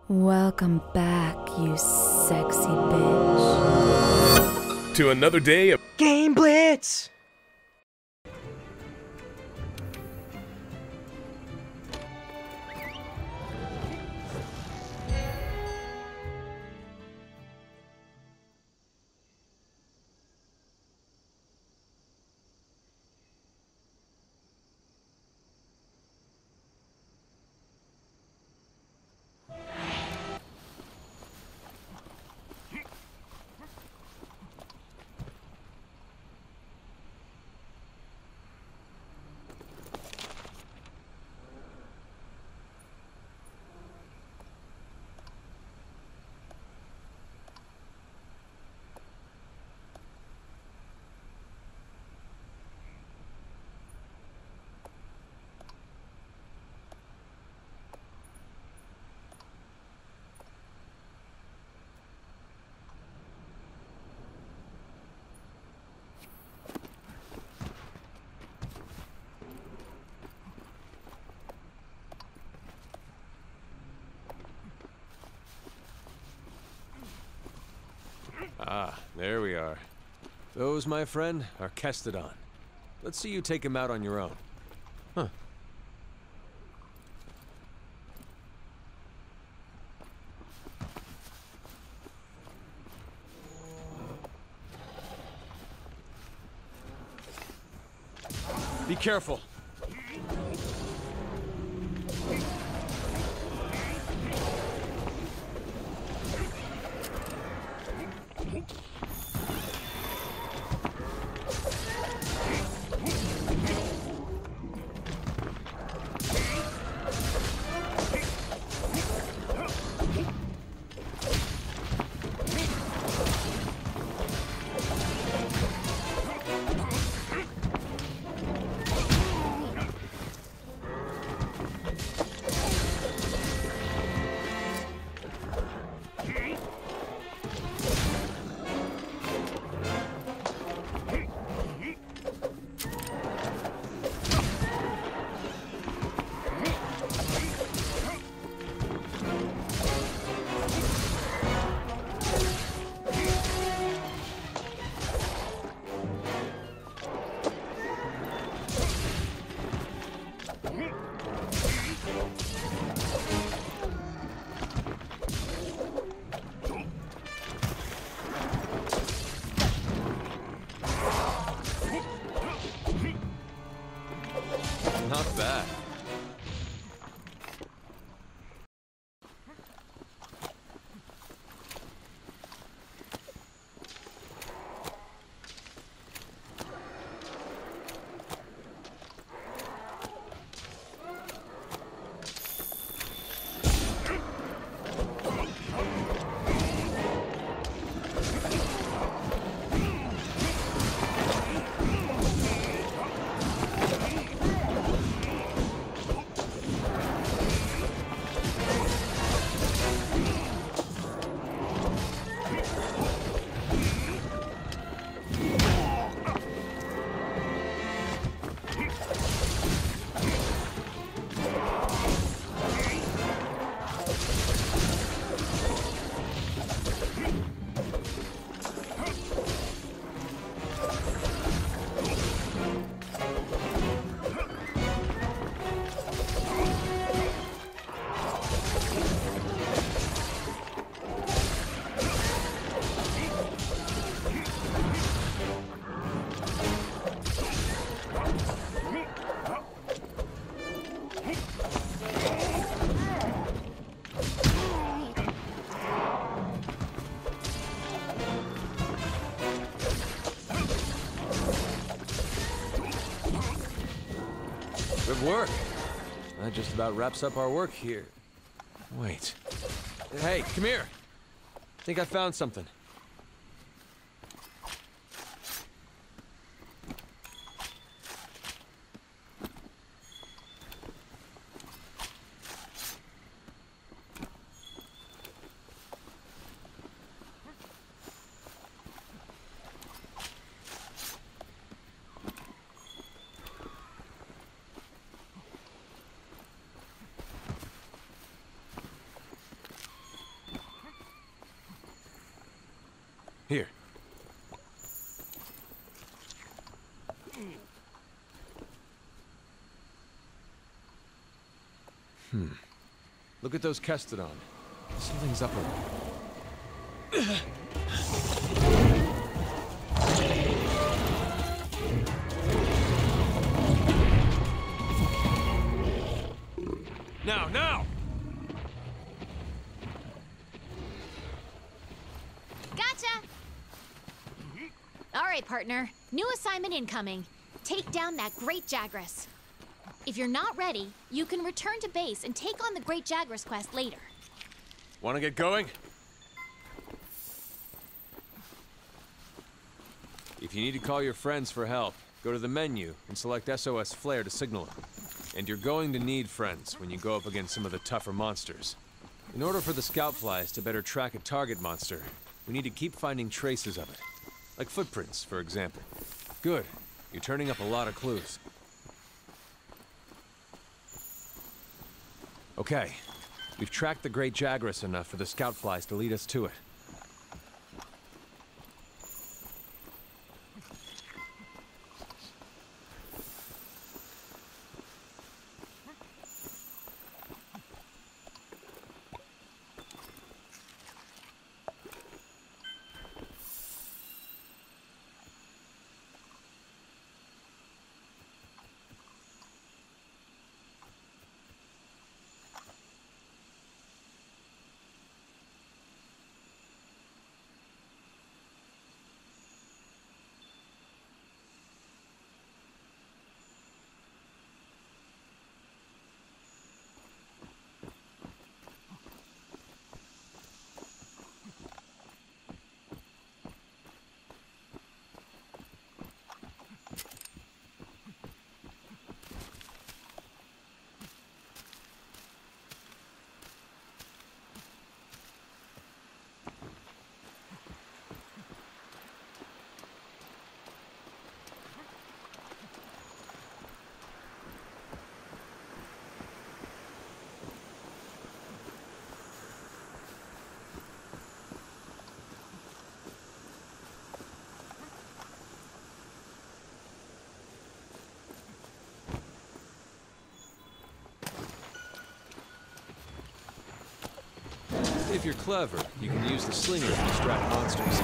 Welcome back, you sexy bitch. To another day of Game Blitz! Ah, there we are. Those, my friend, are Kestodon. Let's see you take him out on your own. Huh. Be careful. Not bad. Good work. That just about wraps up our work here. Wait. Hey, come here. I think I found something. Here. Look at those Kestodon. Something's up with them. Now! Gotcha! All right, partner. New assignment incoming. Take down that Great Jagras. If you're not ready, you can return to base and take on the Great Jagras quest later. Wanna get going? If you need to call your friends for help, go to the menu and select SOS Flare to signal them. And you're going to need friends when you go up against some of the tougher monsters. In order for the scout flies to better track a target monster, we need to keep finding traces of it. Like footprints, for example. Good. You're turning up a lot of clues. Okay. We've tracked the Great Jagras enough for the scout flies to lead us to it. If you're clever, you can use the slinger to distract monsters.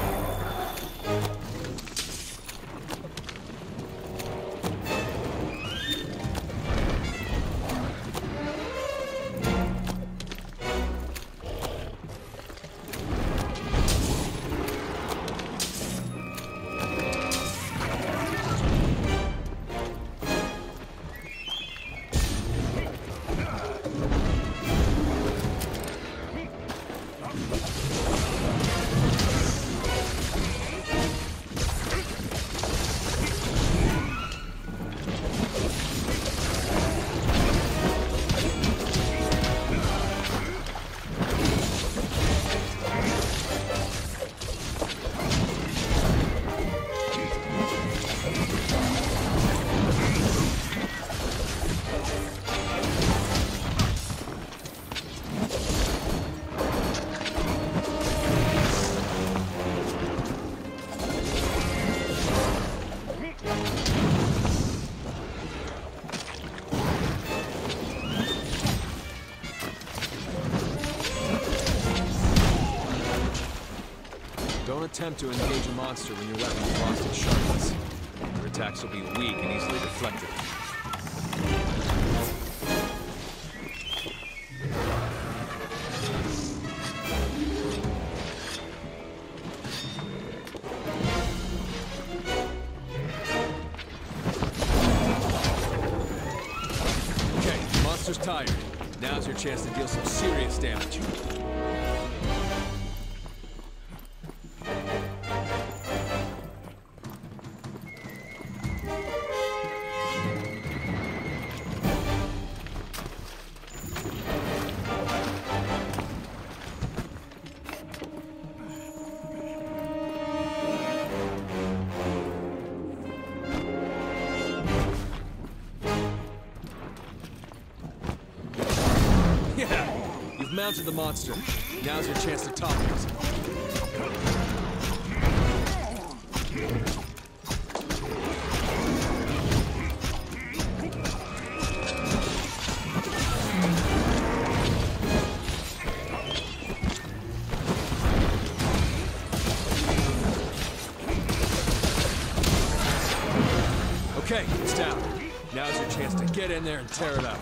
Don't attempt to engage a monster when your weapon is lost its sharpness. Your attacks will be weak and easily deflected. Okay, the monster's tired. Now's your chance to deal some serious damage. Mounted the monster. Now's your chance to top it. Okay, it's down. Now's your chance to get in there and tear it up.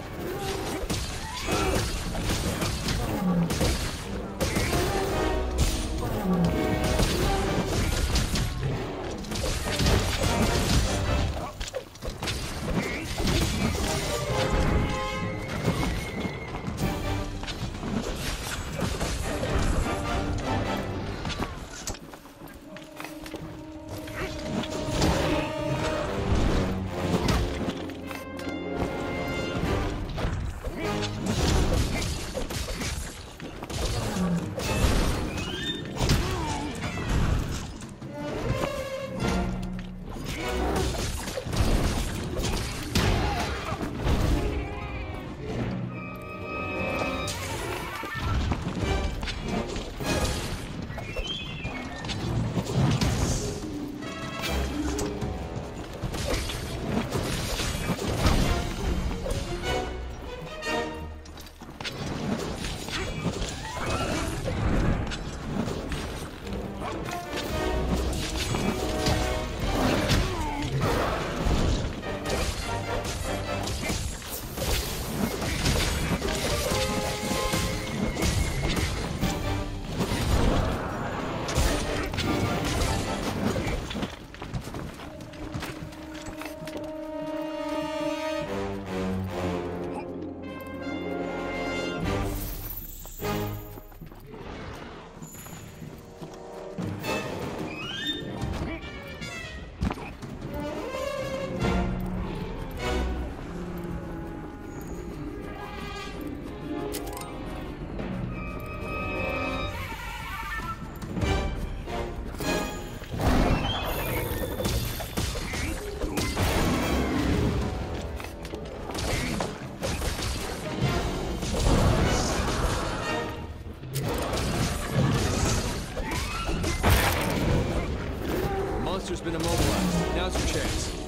Monster's been immobilized. Now's your chance.